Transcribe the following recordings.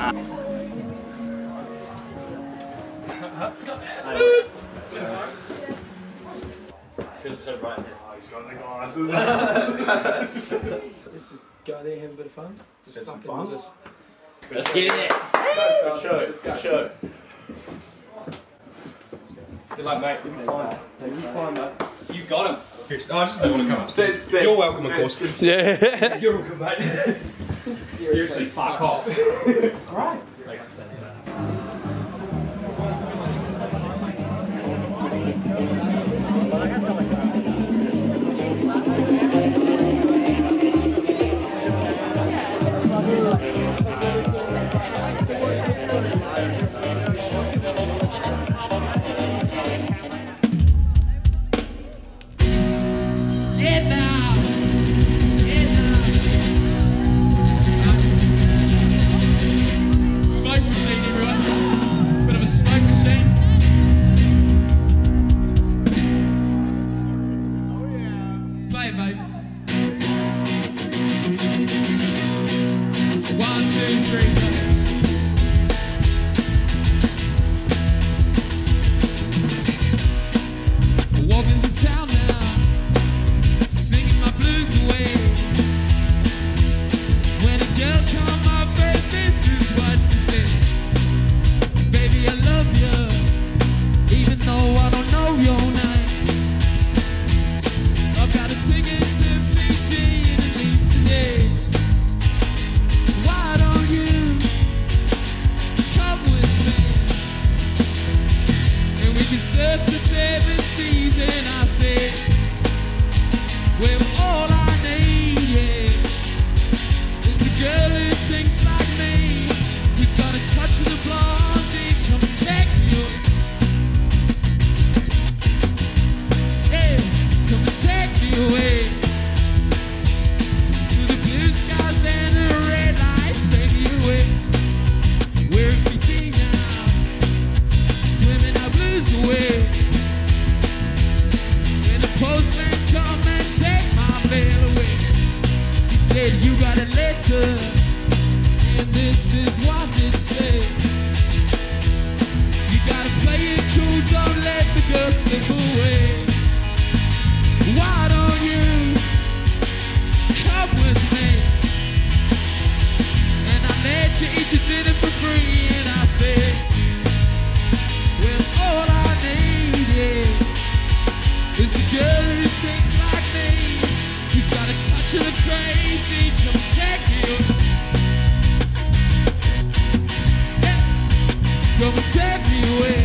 He's got the glasses. Let's just go there, have a bit of fun. Just fucking fun. Let's get it. Good show. Good show. Good luck, mate. You'll be fine. You'll be fine, mate. You got him. Oh, I just don't want to come upstairs. You're welcome, of course. Yeah. You're welcome, mate. Seriously, fuck off. Right. Surf the 7 seas and I said, well, all I need, yeah, is a girl who thinks like me, who's got a touch of the blondie. Come and take me away, yeah, come and take me away to the blue skies and the red lights. Take me away. We're in Fiji now, swimming our blues away. When the postman come and take my mail away, he said, you got a letter, and this is what it said. You gotta play it cool, don't let the girl slip away. Why don't you come with me? And I let you eat your dinner for free, and I said, well, all I need, yeah, is a girl who thinks like me, who's got a touch of the crazy. Come take me away, yeah, come and take me away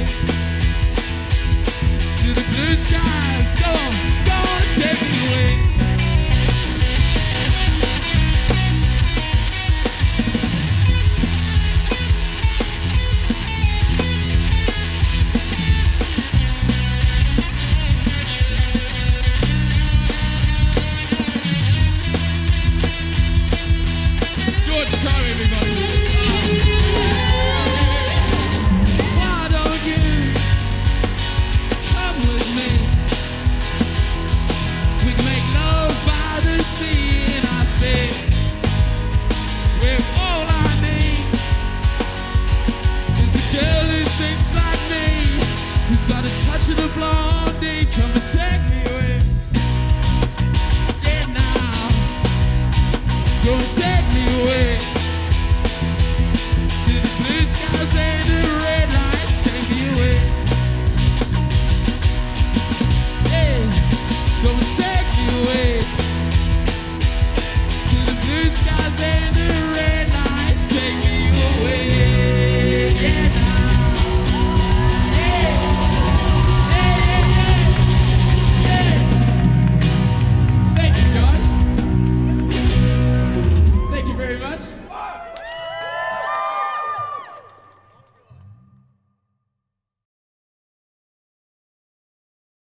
to the blue skies. Go on and take me away. Why don't you come with me? We can make love by the sea, and I say, well, all I need is a girl who thinks like me, who's got a touch of the blonde.